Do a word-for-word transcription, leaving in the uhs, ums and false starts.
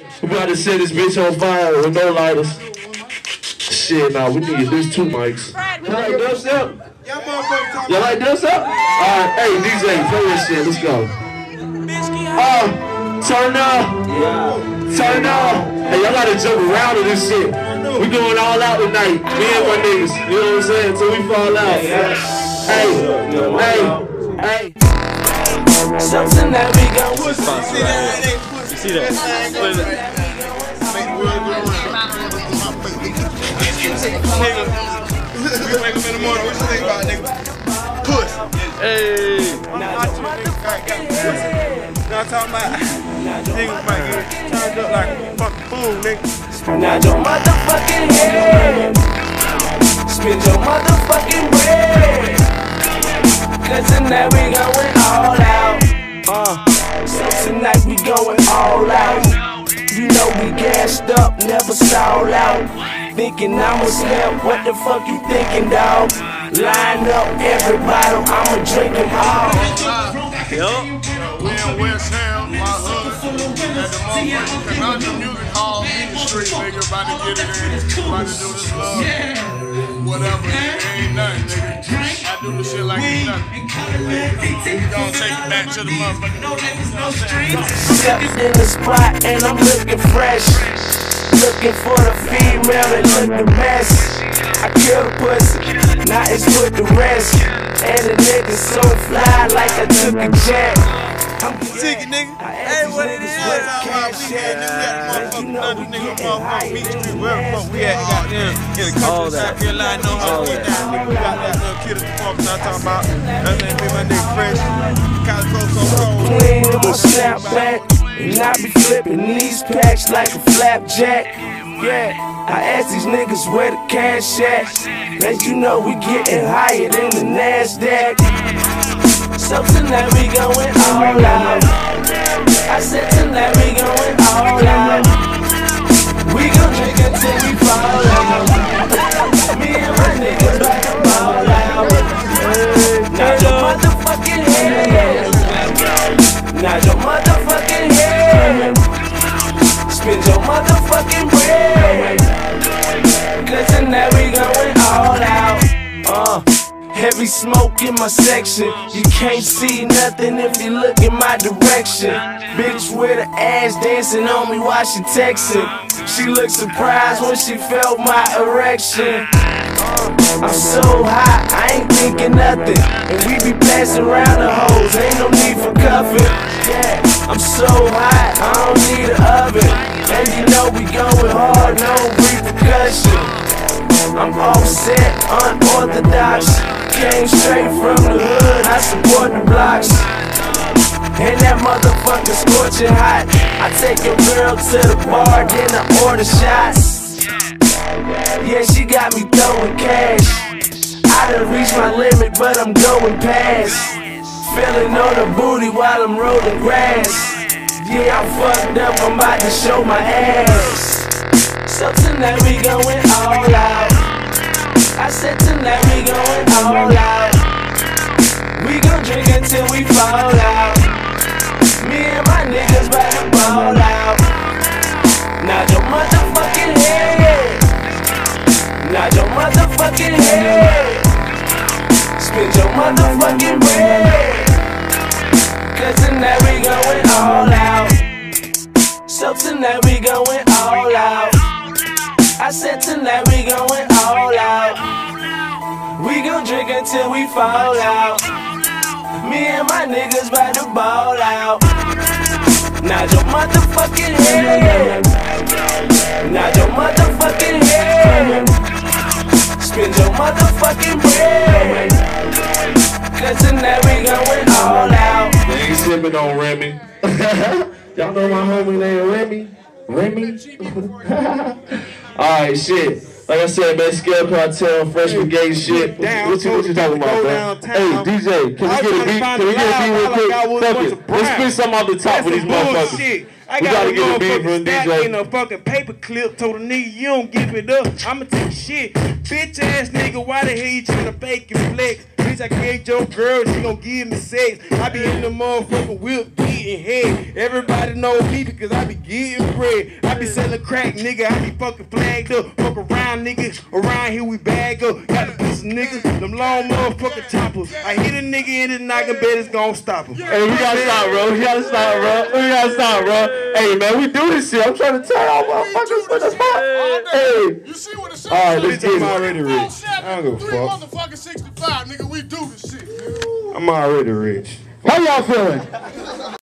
We about to set this bitch on fire with no lighters. Shit, nah, we need at least two mics. You like dubstep? You like dubstep? Alright, hey, D J, play this shit. Let's go. Uh, turn up. Turn up. Hey, y'all gotta jump around to this shit. We going all out tonight. Me and my niggas. You know what I'm saying? Until we fall out. Hey, hey, hey. Something that we gon' You see that? What is that? Nigga, we wake up in the morning, what you think about, nigga? Puss. Hey. Now I'm talking about niggas might get turned up like a fucking fool, nigga. Now your motherfucking head. Spend your motherfucking bread. Cause tonight we going all out. Uh, so tonight we going all out. You know we gassed up, never stall out. Thinking I'ma snap, what the fuck you thinking, dawg? Line up every bottle, I'ma drink them all. Yup. We in West Ham, my hood. At the motherfucking Conundrum Music Hall, Meeting Street, nigga. About to get it in. About to do this love. Whatever, it ain't nothing, nigga. I do this shit like it's nothing. We gon' take it back to the motherfucking. Stepped in the spot and I'm looking fresh. Looking for the female that look the best. I killed the pussy, now it's with the rest. And the nigga so fly like I took a jet. I'm Ticket, nigga. Hey, what it is? We had nigga, we got the motherfucking nigga, motherfucking Meat Street, wherever the fuck we at, goddamn, in the country of South Carolina, know how to get down, nigga. We got that little kid at the park, I'm talking about. That's that me, my nigga Fresh. Calico, so cold. Clean in my snapback, and I be flipping these packs like a flapjack. Yeah, I ask these niggas where the cash at. Let you know we getting higher than the NASDAQ. So tonight we going all out. I said tonight we going all out. We gon' drink until we fall out. Me and my niggas about to ball out. Not your motherfucking head. Not your motherfucking head. Spend your motherfucking bread. Cause tonight we going all out. Uh. Heavy smoke in my section. You can't see nothing if you look in my direction. Bitch with her ass dancing on me while she texting. She looked surprised when she felt my erection. I'm so hot, I ain't thinking nothing. And we be passing around the hoes, ain't no need for cuffing. Yeah, I'm so hot, I don't need an oven. And you know we going hard, no repercussion. I'm offset, unorthodox. Came straight from the hood, I support the blocks. And that motherfucker scorching hot. I take your girl to the bar, then I order shots. Yeah, she got me throwing cash. I done reached my limit, but I'm going past. Feeling on the booty while I'm rolling grass. Yeah, I'm fucked up, I'm about to show my ass. So tonight we going all out. I said tonight we going all out. We gon' drink until we fall out. Me and my niggas bout to ball out. Not your motherfucking head. Not your motherfucking head. Spend your motherfucking bread. Cause tonight we going all out. So tonight we going all out. I said tonight we going all out. We gon' drink until we fall out. Me and my niggas bout to ball out. Not your motherfucking head. Not your motherfucking head. Spend your motherfucking bread. Cause tonight we going all out. They ain't slipping on Remy. Y'all know my homie named Remy? Remy? Alright, shit. Like I said, man, Scale Cartel, Fresh Brigade shit. What you, what you talking about, man? Hey, D J, can we get a beat? Can we get a beat real quick? Fuck it. Let's spit something off the top for these motherfuckers. I we got gotta a get a beat from D J. in a fucking paper clip. Told a nigga, you don't give it up, I'ma take shit. Bitch ass nigga, why the hell you tryna fake and flex? bitch, I gave your girl, she gon' give me sex. I be in the motherfucker whip, getting head. Everybody know me because I be getting bread. I be selling crack, nigga, I be fucking flagged up. Fuck around, nigga, around here we bag up. Got a piece of niggas, them long motherfucking choppers. I hit a nigga in the noggin, bet it's gon' stop him. Hey, we gotta stop, bro. We gotta stop, bro. We gotta stop, bro. Hey, man, we do this shit. I'm trying to tell y'all motherfuckers for the spot. Hey. You see what it All right, let's get I'm it. already rich. I don't give a Three fuck. motherfucking sixty-five, nigga, we do this shit. I'm already rich. How y'all feeling?